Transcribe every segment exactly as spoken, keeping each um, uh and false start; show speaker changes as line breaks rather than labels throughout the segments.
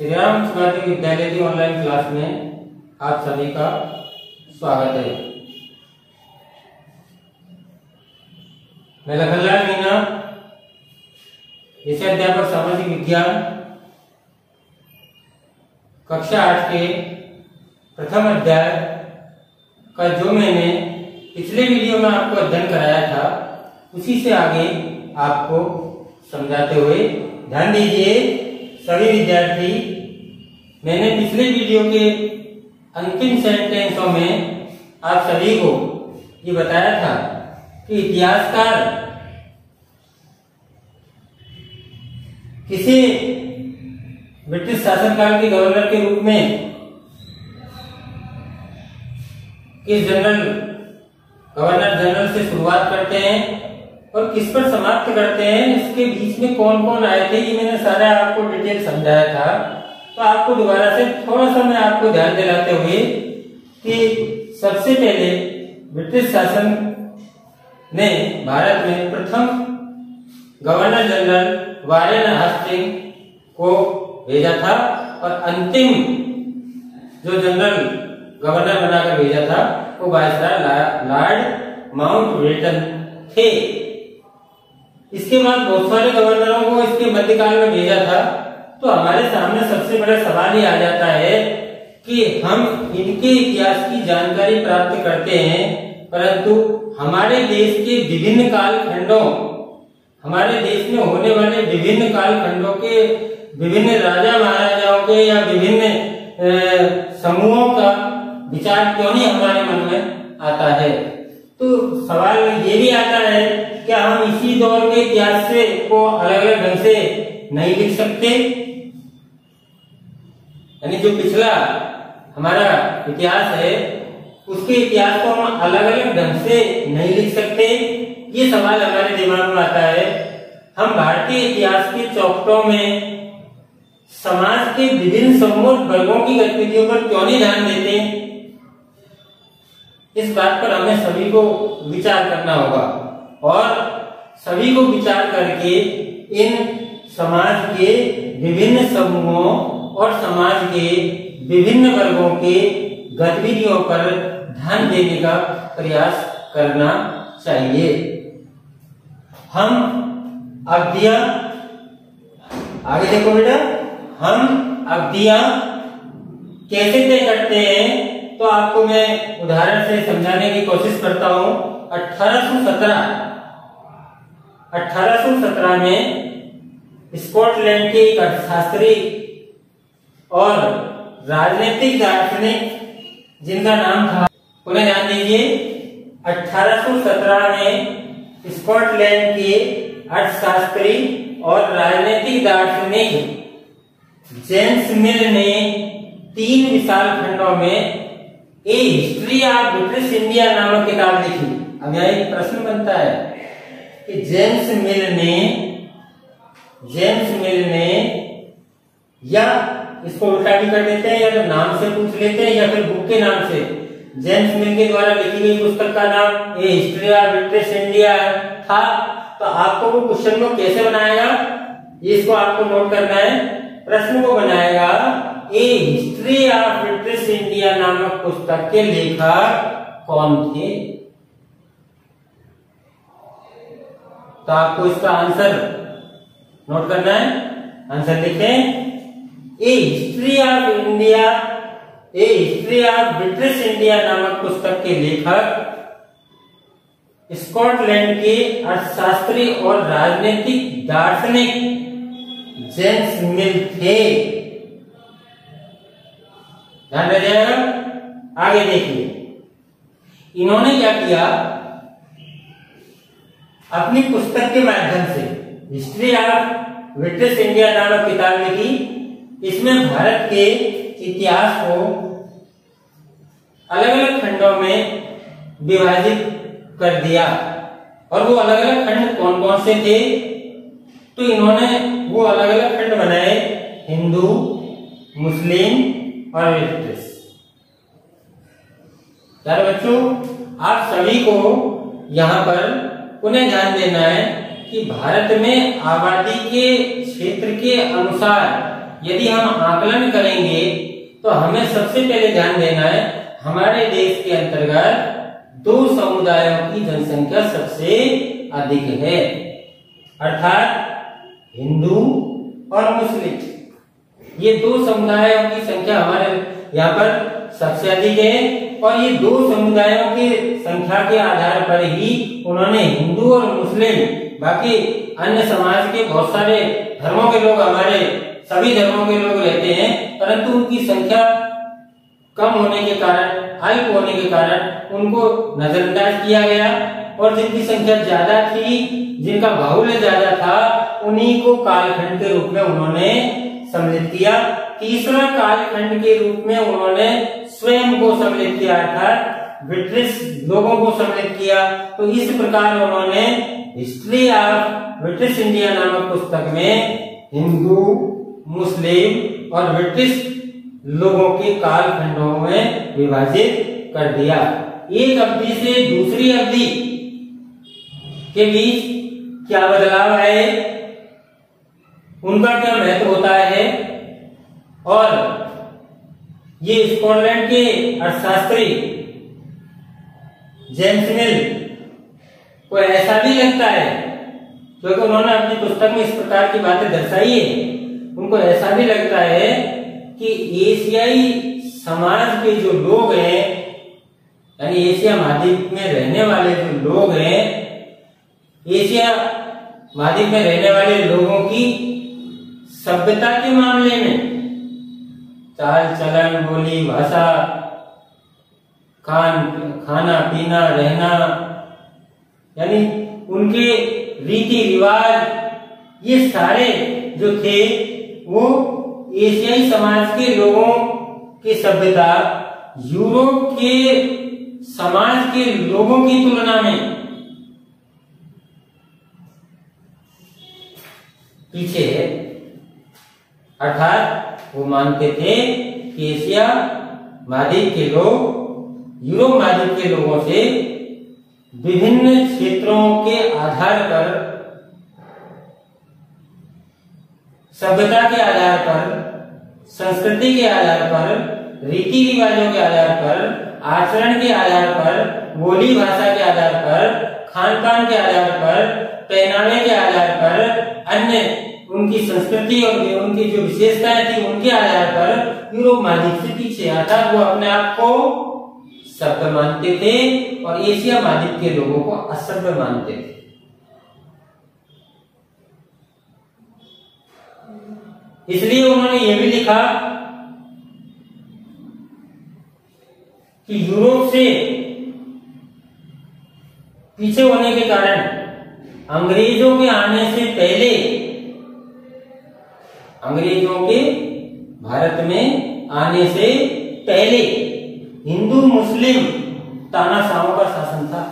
श्री राम स्मारक विद्यालय की ऑनलाइन क्लास में आप सभी का स्वागत है। मैं लखनलाल मीना, विषय अध्यापक सामाजिक विज्ञान, कक्षा आठ के प्रथम अध्याय का जो मैंने पिछले वीडियो में आपको अध्ययन कराया था उसी से आगे आपको समझाते हुए ध्यान दीजिए सभी विद्यार्थी। मैंने पिछले वीडियो के अंतिम सेंटेंसों में आप सभी को ये बताया था कि इतिहासकार किसी ब्रिटिश शासनकाल के गवर्नर के रूप में किस जनरल गवर्नर जनरल से शुरुआत करते हैं और किस पर समाप्त करते हैं, इसके बीच में कौन कौन आए थे, ये मैंने सारा आपको डिटेल समझाया था। तो आपको दोबारा से थोड़ा सा मैं आपको ध्यान दिलाते हुए कि सबसे पहले ब्रिटिश शासन ने भारत में प्रथम गवर्नर जनरल वारेन हेस्टिंग को भेजा था और अंतिम जो जनरल गवर्नर बनाकर भेजा था वो वायसराय लॉर्ड माउंटबेटन थे। इसके बाद बहुत सारे गवर्नरों को इसके मध्यकाल में भेजा था। तो हमारे सामने सबसे बड़ा सवाल ये आ जाता है कि हम इनके इतिहास की जानकारी प्राप्त करते हैं, परंतु हमारे देश के विभिन्न कालखंडों हमारे देश में होने वाले विभिन्न कालखंडों के विभिन्न राजा महाराजाओं के या विभिन्न समूहों का विचार क्यों नहीं हमारे मन में आता है। तो सवाल ये भी आता है क्या हम इसी दौर के इतिहास से को अलग अलग ढंग से नहीं लिख सकते, यानी जो पिछला हमारा इतिहास है उसके इतिहास को हम अलग अलग ढंग से नहीं लिख सकते। ये सवाल हमारे दिमाग में आता है। हम भारतीय इतिहास के चौपटों में समाज के विभिन्न समूह वर्गों की गतिविधियों पर क्यों नहीं ध्यान देते, इस बात पर हमें सभी को विचार करना होगा और सभी को विचार करके इन समाज के विभिन्न समूहों और समाज के विभिन्न वर्गों के गतिविधियों पर ध्यान देने का प्रयास करना चाहिए। हम अवधियां आगे देखो बेटा, हम अवधियां कैसे तय करते हैं तो आपको मैं उदाहरण से समझाने की कोशिश करता हूं। अठारह सौ सत्रह अठारह सौ सत्रह में स्कॉटलैंड के एक अर्थशास्त्री और राजनीतिक दार्शनिक जिनका नाम था, पुनः ध्यान दीजिए, अठारह सौ सत्रह में स्कॉटलैंड के अर्थशास्त्री और राजनीतिक दार्शनिक जेम्स मिल ने तीन विशाल खंडों में a history of British India नामक किताब लिखी। अब यहाँ एक प्रश्न बनता है कि जेम्स मिल ने जेम्स मिल ने या इसको उल्टा भी कर देते हैं या तो नाम से पूछ लेते हैं या फिर बुक के नाम से, जेम्स मिल के द्वारा लिखी गई पुस्तक का नाम a history of British India था। तो आपको वो क्वेश्चन को कैसे बनाएगा, ये इसको आपको नोट करना है। प्रश्न को बनाएगा a history of British India नामक पुस्तक के लेखक कौन थे। तो आपको इसका आंसर नोट करना है। आंसर लिखें, a history of India a history of British India नामक पुस्तक के लेखक स्कॉटलैंड के अर्थशास्त्री और राजनीतिक दार्शनिक जेम्स मिल थे। ध्यान रखिएगा। आगे देखिए, इन्होंने क्या किया, अपनी पुस्तक के माध्यम से हिस्ट्री ऑफ ब्रिटिश इंडिया नामक किताब लिखी। इसमें भारत के इतिहास को अलग अलग खंडों में विभाजित कर दिया और वो अलग अलग खंड कौन कौन से थे, तो इन्होंने वो अलग अलग खंड बनाए, हिंदू, मुस्लिम और ब्रिटिश। यार बच्चों, आप सभी को यहाँ पर पुनः ध्यान देना है कि भारत में आबादी के क्षेत्र के अनुसार यदि हम आकलन करेंगे तो हमें सबसे पहले ध्यान देना है हमारे देश के अंतर्गत दो समुदायों की जनसंख्या सबसे अधिक है, अर्थात हिंदू और मुस्लिम। ये दो समुदायों की संख्या हमारे यहाँ पर सबसे अधिक है और ये दो समुदायों की संख्या के आधार पर ही उन्होंने हिंदू और मुस्लिम, बाकी अन्य समाज के बहुत सारे धर्मों के लोग, हमारे सभी धर्मों के लोग रहते हैं, परंतु उनकी संख्या कम होने के कारण, अल्प होने के कारण उनको नजरअंदाज किया गया और जिनकी संख्या ज्यादा थी, जिनका बाहुल्य ज्यादा था, उन्हीं को कालखंड के रूप में उन्होंने सम्मिलित किया। तीसरा कालखंड के रूप में उन्होंने स्वयं को सम्मिलित किया, अर्थात ब्रिटिश लोगों को सम्मिलित किया। तो इस प्रकार उन्होंने हिस्ट्री ऑफ ब्रिटिश इंडिया नामक पुस्तक में हिंदू, मुस्लिम और ब्रिटिश लोगों के कालखंडों में विभाजित कर दिया। एक अवधि से दूसरी अवधि के बीच क्या बदलाव है, उनका क्या महत्व होता है, और ये स्कॉटलैंड के अर्थशास्त्री जेम्स मिल को ऐसा भी लगता है, क्योंकि उन्होंने अपनी पुस्तक में इस प्रकार की बातें दर्शाई है, उनको ऐसा भी लगता है कि एशियाई समाज के जो लोग हैं, यानी एशिया महाद्वीप में रहने वाले जो लोग हैं, एशिया महाद्वीप में रहने वाले लोगों की सभ्यता के मामले में चाल चलन, बोली, भाषा, खान खाना पीना, रहना, यानी उनके रीति रिवाज, ये सारे जो थे वो एशियाई समाज के लोगों की सभ्यता यूरोप के समाज के लोगों की तुलना में पीछे है। अर्थात वो मानते थे कि एशिया महाद्वीप के लोग यूरोप महाद्वीप के लोगों से विभिन्न क्षेत्रों के आधार पर, सभ्यता के आधार पर, संस्कृति के आधार पर, रीति रिवाजों के आधार पर, आचरण के आधार पर, बोली भाषा के आधार पर, खान पान के आधार पर, पहनावे के आधार पर, अन्य उनकी संस्कृति और उनकी जो विशेषताएं थी उनके आधार पर यूरोप महाद्वीप से पीछे, अर्थात वो अपने आप को सभ्य मानते थे और एशिया महाद्वीप के लोगों को असभ्य मानते थे। इसलिए उन्होंने ये भी लिखा कि यूरोप से पीछे होने के कारण अंग्रेजों के आने से पहले, अंग्रेजों के भारत में आने से पहले हिंदू मुस्लिम तानाशाहों का शासन था।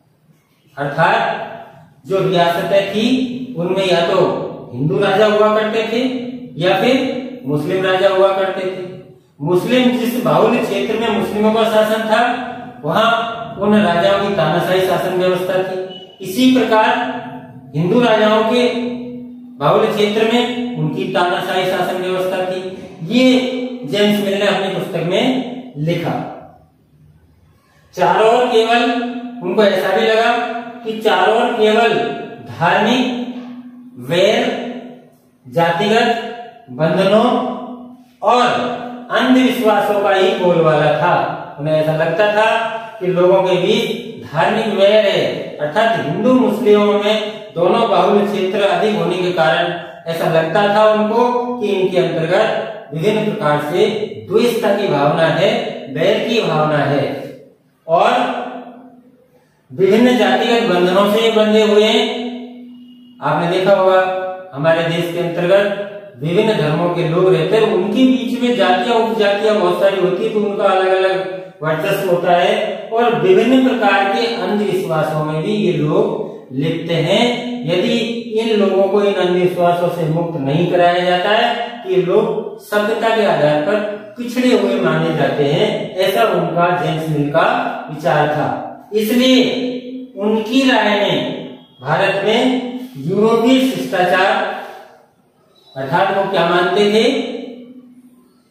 अर्थात जो रियासतें थी उनमें या तो हिंदू राजा हुआ करते थे या फिर मुस्लिम राजा हुआ करते थे। मुस्लिम जिस बाहुल्य क्षेत्र में मुस्लिमों का शासन था वहां उन राजाओं की तानाशाही शासन व्यवस्था थी। इसी प्रकार हिंदू राजाओं के बाहुल्य क्षेत्र में उनकी तानाशाही शासन व्यवस्था थी। ये जेम्स मिल ने अपनी पुस्तक में लिखा। चारों ओर केवल, उनको ऐसा भी लगा कि चारों ओर केवल धार्मिक वैर, जातिगत बंधनों और अंधविश्वासों का ही बोलबाला था। उन्हें ऐसा लगता था कि लोगों के बीच धार्मिक वैर है, अर्थात हिंदू मुस्लिमों में दोनों बाहुल्य क्षेत्र अधिक होने के कारण ऐसा लगता था उनको कि इनके अंतर्गत विभिन्न प्रकार से द्वेषता की भावना है, वैर की भावना है और विभिन्न जातिगत बंधनों से बंधे हुए हैं। आपने देखा होगा हमारे देश के अंतर्गत विभिन्न धर्मों के लोग रहते हैं, उनके बीच में जातियां उपजातियां बहुत सारी होती है, तो उनका अलग अलग वर्चस्व होता है और विभिन्न प्रकार के अंधविश्वासों में भी ये लोग लिप्त हैं। यदि इन लोगों को इन अंधविश्वासों से मुक्त नहीं कराया जाता है कि ये लोग सभ्यता के आधार पर पिछड़े हुए माने जाते हैं, ऐसा उनका जेम्स मिल का विचार था। इसलिए उनकी राय में भारत में यूरोपीय शिष्टाचार, अर्थात वो क्या मानते थे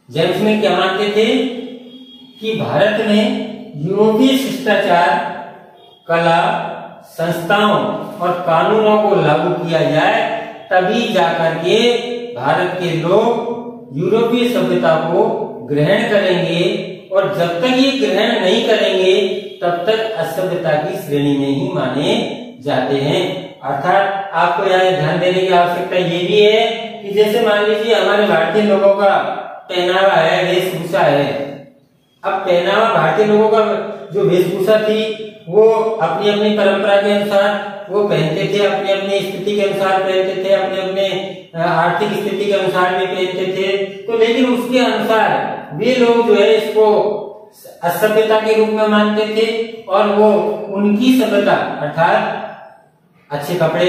जेम्स मिल क्या मानते थे कि भारत में यूरोपीय शिष्टाचार, कला, संस्थाओं और कानूनों को लागू किया जाए, तभी जाकर के भारत के लोग यूरोपीय सभ्यता को ग्रहण करेंगे, और जब तक ये ग्रहण नहीं करेंगे तब तक असभ्यता की श्रेणी में ही माने जाते हैं। अर्थात आपको यहाँ ध्यान देने की आवश्यकता ये भी है कि जैसे मान लीजिए हमारे भारतीय लोगों का पहनावा है, वेशभूषा है। अब पहनावा भारतीय लोगों का जो वेशभूषा थी वो अपनी अपनी परंपरा के अनुसार वो पहनते थे, अपनी अपनी स्थिति के अनुसार पहनते थे, अपने अपने आर्थिक स्थिति के अनुसार भी पहनते थे। तो लेकिन उसके अनुसार वे लोग जो है इसको असभ्यता के रूप में मानते थे, और वो उनकी सभ्यता अर्थात अच्छे कपड़े,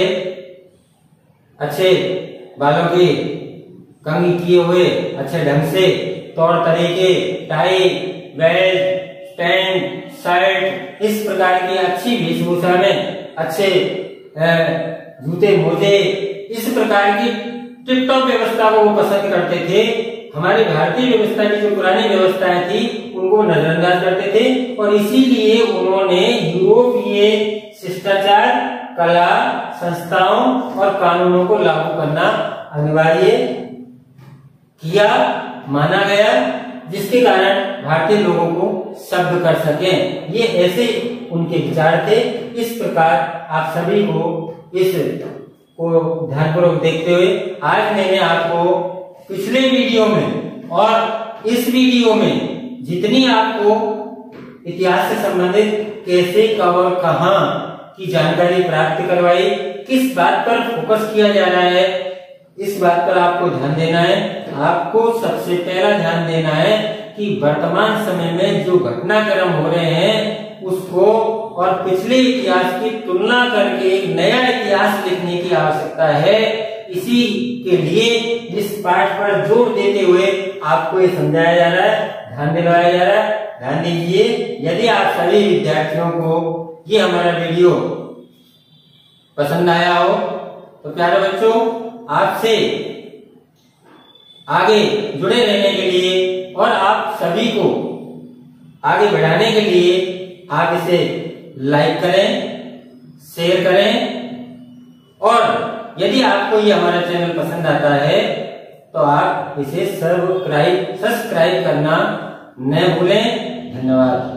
अच्छे बालों के कंघी किए हुए अच्छे ढंग से तौर तरीके, टाई, बेल्ट, पैंट, शर्ट, इस प्रकार की अच्छी वेशभूषा में अच्छे जूते, मोजे, इस प्रकार की टिप टॉप व्यवस्था को वो पसंद करते थे। हमारी भारतीय व्यवस्था की जो पुरानी व्यवस्थाएं थी उनको नजरअंदाज करते थे, और इसीलिए उन्होंने यूरोपीय शिष्टाचार, कला, संस्थाओं और कानूनों को लागू करना अनिवार्य किया, माना गया, जिसके कारण भारतीय लोगों को सभ्य कर सके। ये ऐसे उनके विचार थे। इस प्रकार आप सभी को इस को ध्यानपूर्वक देखते हुए आज मैंने आपको पिछले वीडियो में और इस वीडियो में जितनी आपको इतिहास से संबंधित कैसे, कब और कहां की जानकारी प्राप्त करवाई, किस बात पर फोकस किया जा रहा है, इस बात पर आपको ध्यान देना है। आपको सबसे पहला ध्यान देना है कि वर्तमान समय में जो घटनाक्रम हो रहे हैं उसको और पिछले इतिहास की तुलना करके एक नया इतिहास लिखने की आवश्यकता है। इसी के लिए इस पाठ पर जोर देते हुए आपको ये समझाया जा रहा है, ध्यान दिलवाया जा रहा है। ध्यान दीजिए, यदि आप सभी विद्यार्थियों को ये हमारा वीडियो पसंद आया हो तो प्यारे बच्चों, आपसे आगे जुड़े रहने के लिए और आप सभी को आगे बढ़ाने के लिए आप इसे लाइक करें, शेयर करें, और यदि आपको ये हमारा चैनल पसंद आता है तो आप इसे सब्सक्राइब सब्सक्राइब करना न भूलें। धन्यवाद।